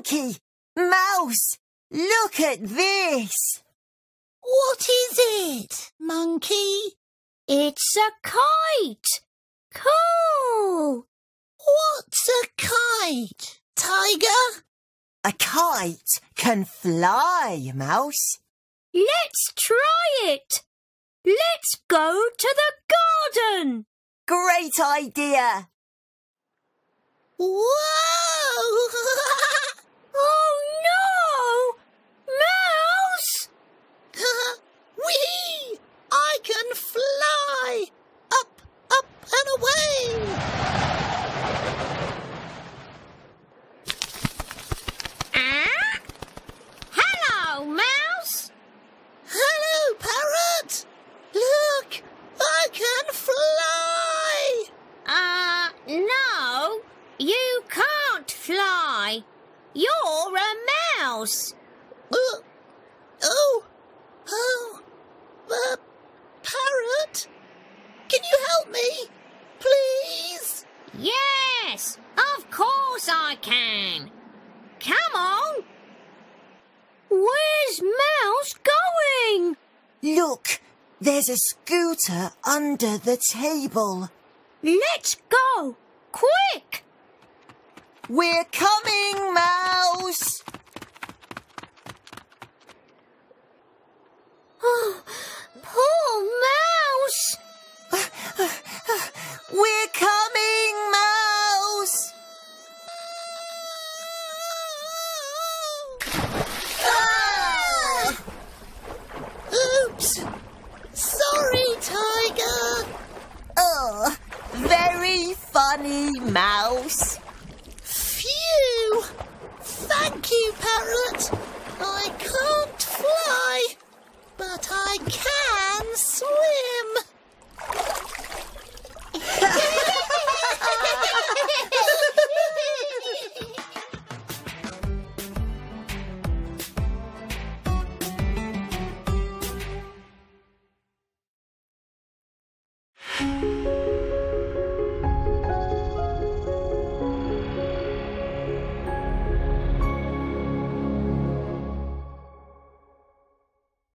monkey! Mouse! Look at this! What is it, monkey? It's a kite. Cool. What's a kite, Tiger? A kite can fly, Mouse. Let's try it. Let's go to the garden. Great idea! Whoa! Oh no! Mouse! Whee! I can fly! Up, up and away! Hello, Mouse. Hello, Parrot! Look! I can fly! No. You can't fly. You're a mouse. Parrot? Can you help me? Please? Yes, of course I can. Come on. Where's Mouse going? Look, there's a scooter under the table. Let's go. Quick. We're coming, Mouse! Oh, poor Mouse. We're coming, Mouse! Ah! Oops! Sorry, Tiger! Oh, very funny, Mouse. Phew! Thank you, Parrot. I can't fly, but I can swim.